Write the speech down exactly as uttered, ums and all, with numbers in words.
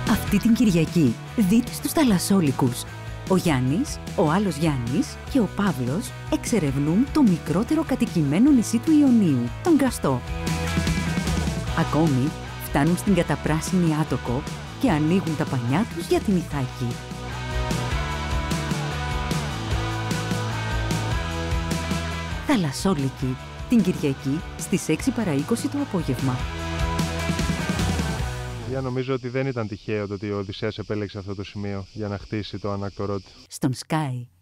Αυτή την Κυριακή δείτε στους θαλασσόλικους. Ο Γιάννης, ο άλλος Γιάννης και ο Παύλος εξερευνούν το μικρότερο κατοικημένο νησί του Ιωνίου, τον Καστό. Ακόμη, φτάνουν στην καταπράσινη Άτοκο και ανοίγουν τα πανιά τους για την Ιθάκη. Θαλασσόλικοι, την Κυριακή στις έξι παρά είκοσι το απόγευμα. Για νομίζω ότι δεν ήταν τυχαίο το ότι ο Οδυσσέας επέλεξε αυτό το σημείο για να χτίσει το ανάκτορό του. Στον Sky.